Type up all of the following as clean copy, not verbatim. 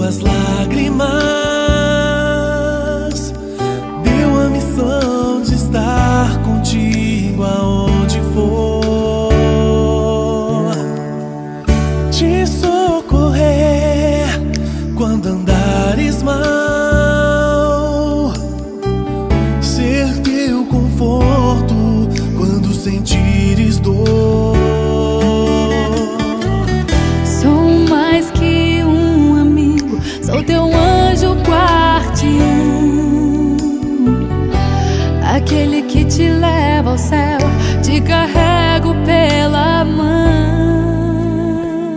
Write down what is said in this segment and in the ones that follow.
suas lágrimas, deu a missão de estar contigo aonde for, te socorrer quando andares mal, ser teu conforto quando sentires dor. Sou mais que um amigo, sou teu anjo guardião, aquele que te leva ao céu, te carrego pela mão.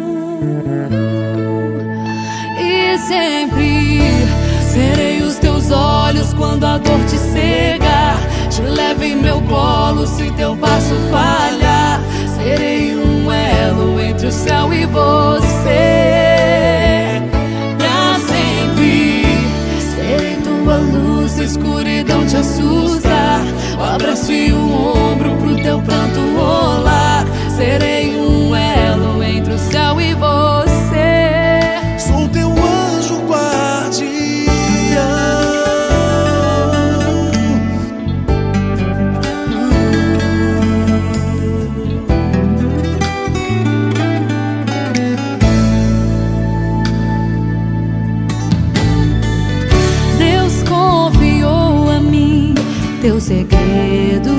E sempre serei os teus olhos quando a dor te cega, te levo em meu colo se teu passo falhar. Serei um elo entre o céu e você, pra sempre. Serei tua luz, se a escuridão te assusta, o abraço e o ombro pro teu pranto rolar. Serei um elo entre o céu e você. Sou teu anjo guardião. Deus confiou a mim teus segredos,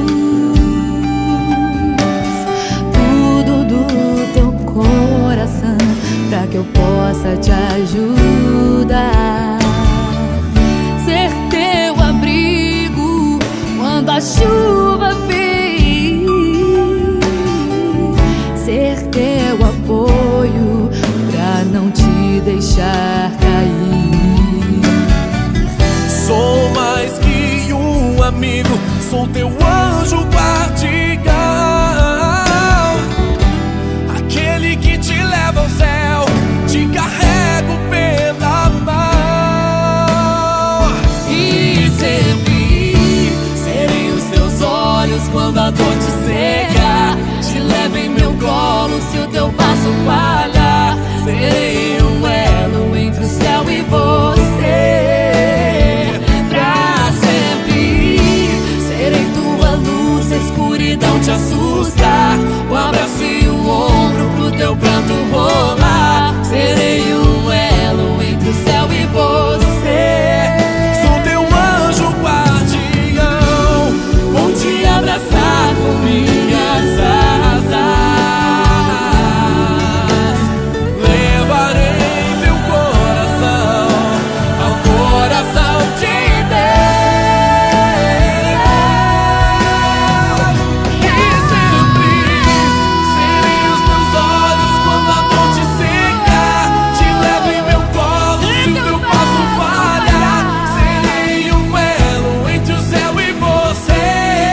tudo do teu coração, pra que eu possa te ajudar. Ser teu abrigo quando a chuva vir, ser teu apoio pra não te deixar cair. Sou mais que um amigo, sou teu anjo guardião, aquele que te leva ao céu, te carrego pela mão. E sempre serei os teus olhos quando a dor te cega, te levo em meu colo se o teu passo falhar. Serei um elo entre o céu e você, pra sempre. Serei tua luz, se a escuridão te assusta, o abraço e o ombro pro teu pranto rolar. Serei um elo entre o céu e você. Sou teu anjo guardião, Vou te abraçar com minhas asas. levarei teu coração ao coração de Deus. E sempre serei os teus olhos quando a dor te cega, te levo em meu colo se o teu passo falhar. Serei um elo entre o céu e você.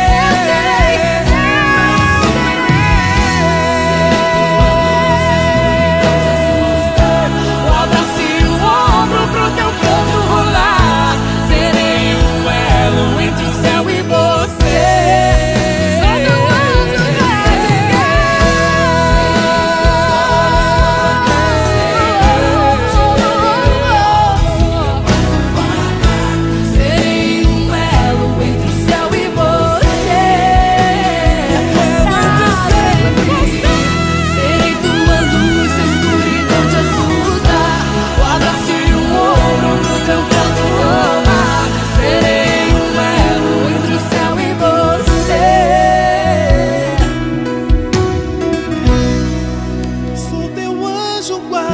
O abraço e o ombro pro teu canto rolar. Serei um elo entre o céu e você. Sou teu anjo Serei um elo entre o céu e você. Serei tua luz, se a escuridão te assusta, o abraço e o ombro pro teu canto rolar. Serei um elo entre o céu e você. Sou teu anjo guardião.